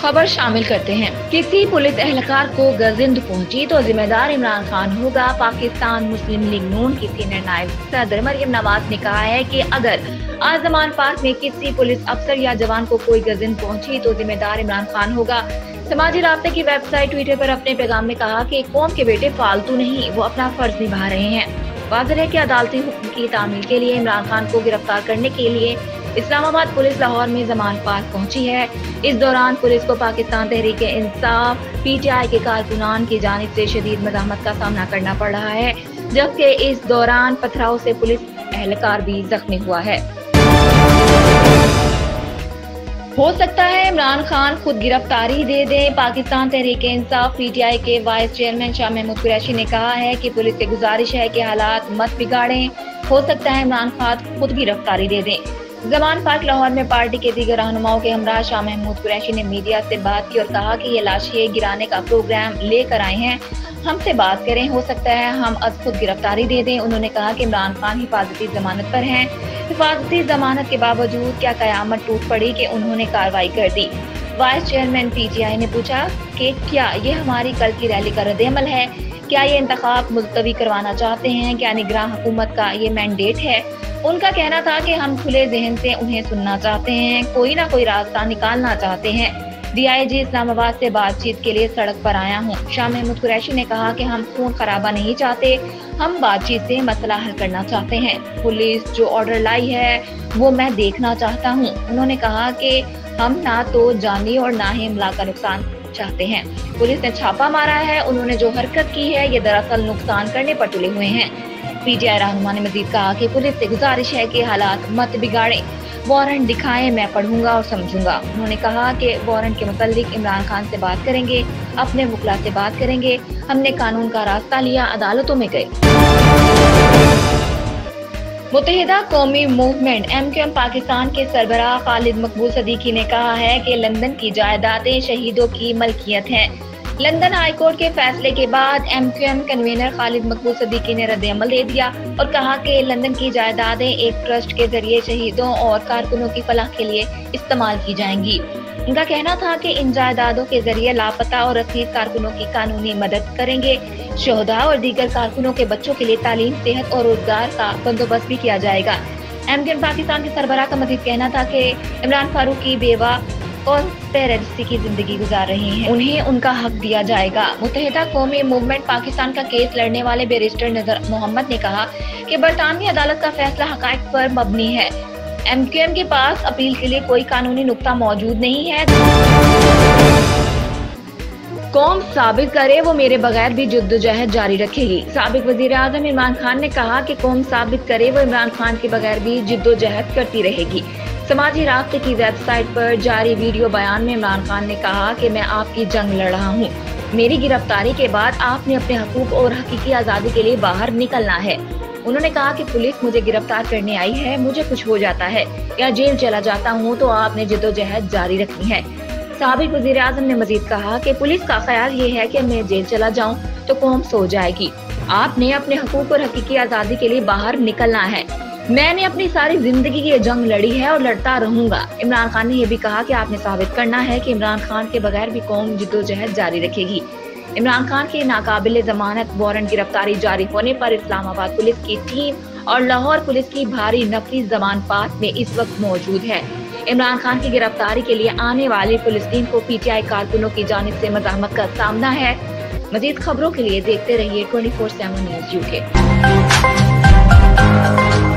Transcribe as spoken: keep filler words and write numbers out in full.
खबर शामिल करते हैं। किसी पुलिस एहलकार को गजिंद पहुंची तो जिम्मेदार इमरान खान होगा। पाकिस्तान मुस्लिम लीग नून की सीनियर नायब सदर मरियम नवाज ने कहा है कि अगर आज जमान पार्क में किसी पुलिस अफसर या जवान को कोई गजिंद पहुंची तो जिम्मेदार इमरान खान होगा। समाजी राब्ते की वेबसाइट ट्विटर पर अपने पैगाम में कहा कि कौम के बेटे फालतू नहीं, वो अपना फर्ज निभा रहे हैं। वाज़ेह है कि अदालती हुक्म की तामील के लिए इमरान खान को गिरफ्तार करने के लिए इस्लामाबाद पुलिस लाहौर में जमान पार्क पहुंची है। इस दौरान पुलिस को Pakistan Tehreek Insaf P T I के कारकुनान की जानिब से शदीद मज़ाहमत का सामना करना पड़ रहा है, जबकि इस दौरान पथराव से पुलिस एहलकार भी जख्मी हुआ है। हो सकता है इमरान खान खुद गिरफ्तारी दे दे। Pakistan Tehreek Insaf P T I के वाइस चेयरमैन शाह महमूद कुरैशी ने कहा है कि पुलिस से गुजारिश है कि हालात मत बिगाड़ें। हो सकता है इमरान खान खुद गिरफ्तारी दे दें। जमान पार्क लाहौर में पार्टी के दीगर रहनुमाओं के हमरा शाह महमूद कुरैशी ने मीडिया से बात की और कहा कि ये लाशें गिराने का प्रोग्राम लेकर आए हैं, हमसे बात करें, हो सकता है हम अब खुद गिरफ्तारी दे दें। उन्होंने कहा कि इमरान खान हिफाजती जमानत पर हैं। हिफाजती जमानत के बावजूद क्या कयामत टूट पड़ी कि उन्होंने कार्रवाई कर दी। Vice chairman P T I ने पूछा कि क्या ये हमारी कल की रैली का रद्द-ए-अमल है, क्या ये इंतखाब मुलतवी करवाना चाहते हैं, क्या निगरान हुकूमत का ये मैंडेट है। उनका कहना था कि हम खुले जहन से उन्हें सुनना चाहते हैं, कोई ना कोई रास्ता निकालना चाहते हैं। डी आई जी इस्लामाबाद से बातचीत के लिए सड़क पर आया हूँ। शाह महमूद कुरैशी ने कहा कि हम खून खराबा नहीं चाहते, हम बातचीत से मसला हल करना चाहते हैं। पुलिस जो ऑर्डर लाई है वो मैं देखना चाहता हूँ। उन्होंने कहा कि हम ना तो जानी और ना ही इमला का नुकसान चाहते हैं। पुलिस ने छापा मारा है, उन्होंने जो हरकत की है ये दरअसल नुकसान करने पर तुले हुए हैं। पी टी आई रहनुमा ने मजीद कहा कि पुलिस से गुजारिश है कि हालात मत बिगाड़ें, वारंट दिखाएं, मैं पढ़ूंगा और समझूंगा। उन्होंने कहा कि वारंट के मुतालिक इमरान खान से बात करेंगे, अपने वकील से बात करेंगे। हमने कानून का रास्ता लिया, अदालतों में गए। Muttahida Qaumi movement M Q M Pakistan के सरबराह खालिद मकबूल सदीकी ने कहा है कि लंदन की जायदादें शहीदों की मलकियत हैं। लंदन हाई कोर्ट के फैसले के बाद M Q M convener Khalid Maqbool Siddiqui ने रद्द-ए-अमल दे दिया और कहा कि लंदन की जायदादें एक ट्रस्ट के जरिए शहीदों और कारकुनों की फलाह के लिए इस्तेमाल की जाएंगी। उनका कहना था कि इन जायदादों के जरिए लापता और रसीद कारकुनों की कानूनी मदद करेंगे। शोहदा और दीगर कारकुनों के बच्चों के लिए तालीम, सेहत और रोजगार का बंदोबस्त भी किया जाएगा। एम क्यू एम पाकिस्तान के सरबराह का मजीद कहना था कि इमरान फारूक की बेवा और पैरालिसिस की जिंदगी गुजार रही हैं, उन्हें उनका हक दिया जाएगा। मुत्तहिदा कौमी मूवमेंट पाकिस्तान का केस लड़ने वाले बैरिस्टर नजर मोहम्मद ने कहा कि बरतानवी अदालत का फैसला हकायक पर मबनी है। एम क्यू एम के पास अपील के लिए कोई कानूनी नुक्ता मौजूद नहीं है। कौम साबित करे वो मेरे बगैर भी जद्दोजहद जारी रखेगी। साबिक वजीर आजम इमरान खान ने कहा कि कौम साबित करे वो इमरान खान के बगैर भी जद्दोजहद करती रहेगी। समाजी राब्ते की वेबसाइट पर जारी वीडियो बयान में इमरान खान ने कहा कि मैं आपकी जंग लड़ रहा हूँ। मेरी गिरफ्तारी के बाद आपने अपने हकूक और हकीकी आज़ादी के लिए बाहर निकलना है। उन्होंने कहा कि पुलिस मुझे गिरफ्तार करने आई है, मुझे कुछ हो जाता है या जेल चला जाता हूँ तो आपने जद्दोजहद जारी रखनी है। साबिक वजीर आजम ने मजीद कहा कि पुलिस का ख्याल ये है कि मैं जेल चला जाऊँ तो कौम सो जाएगी। आपने अपने हकूक और हकीकी आज़ादी के लिए बाहर निकलना है। मैंने अपनी सारी जिंदगी की जंग लड़ी है और लड़ता रहूंगा। इमरान खान ने यह भी कहा कि आपने साबित करना है कि इमरान खान के बगैर भी कौम जद्दोजहद जारी रखेगी। इमरान खान की नाकाबिल जमानत वारंट गिरफ्तारी जारी होने पर इस्लामाबाद पुलिस की टीम और लाहौर पुलिस की भारी नफरी जमान पार्क में इस वक्त मौजूद है। इमरान खान की गिरफ्तारी के लिए आने वाली पुलिस टीम को पी टी आई कारकुनों की जानिब से मज़ाहमत का सामना है। मजीद खबरों के लिए देखते रहिए twenty four seven news UK.